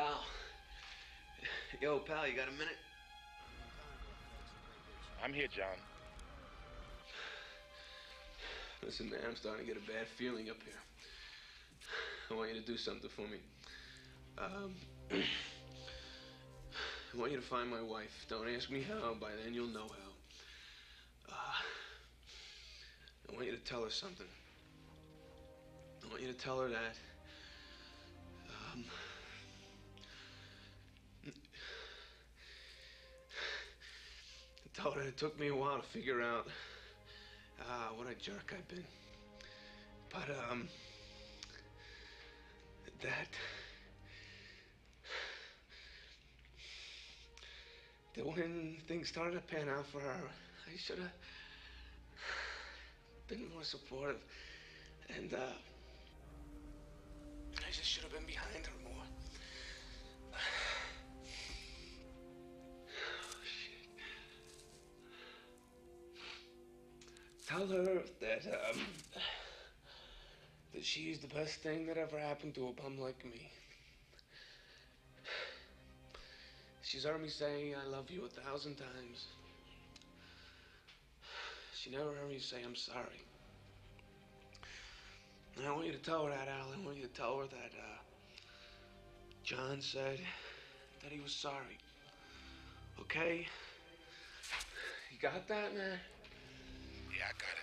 Pal. Yo, pal, you got a minute? I'm here, John. Listen, man, I'm starting to get a bad feeling up here. I want you to do something for me. I want you to find my wife. Don't ask me how. By then, you'll know how. I want you to tell her something. I want you to tell her that... tell her it took me a while to figure out what a jerk I've been. But, that when things started to pan out for her, I should have been more supportive. And, I just should have been behind her more. Oh, shit. Tell her that she's the best thing that ever happened to a bum like me. She's heard me say I love you 1,000 times. She never heard me say I'm sorry. And I want you to tell her that, Al. I want you to tell her that, John said that he was sorry. Okay? You got that, man? Yeah, I got it.